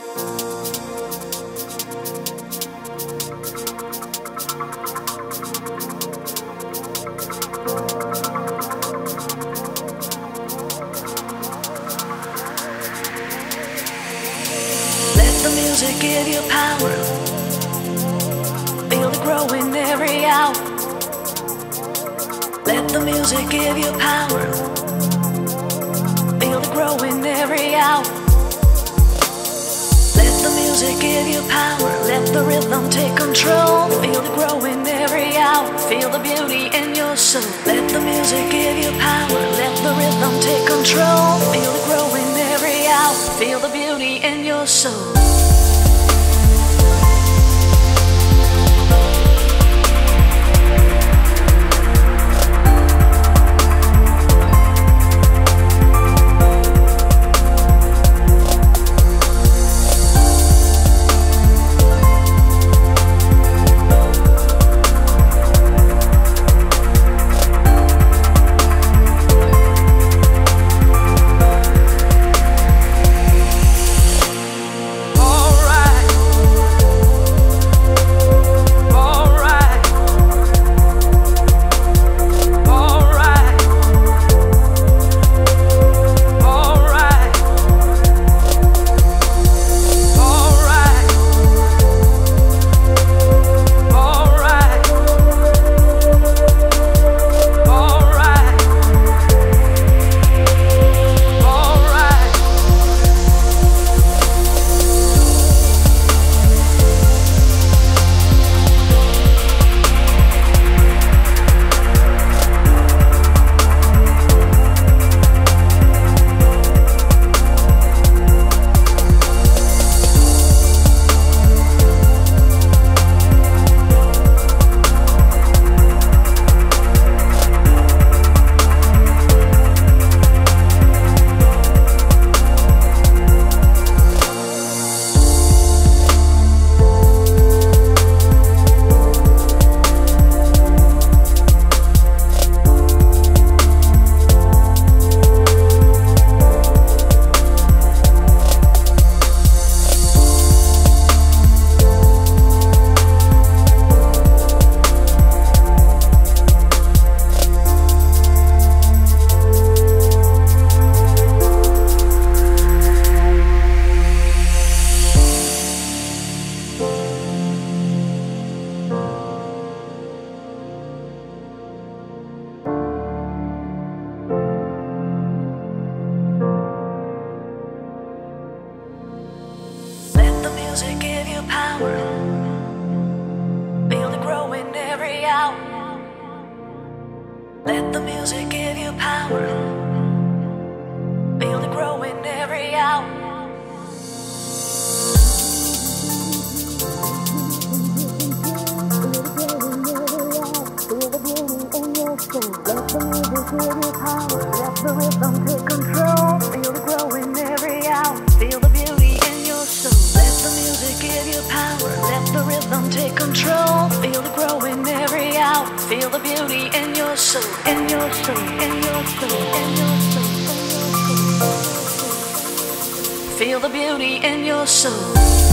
The music give you power. Feel it growing every hour. Let the music give you power. Feel it growing every hour. Let the music give you power. Let the rhythm take control. Feel it growing every hour. Feel the beauty in your soul. Let the music give you power. Let the rhythm take control. Feel it growing every hour. Feel the beauty in your soul. Music give you power. Feel it growing every hour. Let the music give you power. Feel it growing every hour. Feel the beauty in your soul. Let the music give you power. Let the rhythm take control. Feel it growing every hour. Feel the beauty in your soul. Let the music give you power. Let the rhythm take control. Feel it growing every hour. Feel the beauty in your soul. In your soul. In your soul. In your soul. In your soul. Feel the beauty in your soul.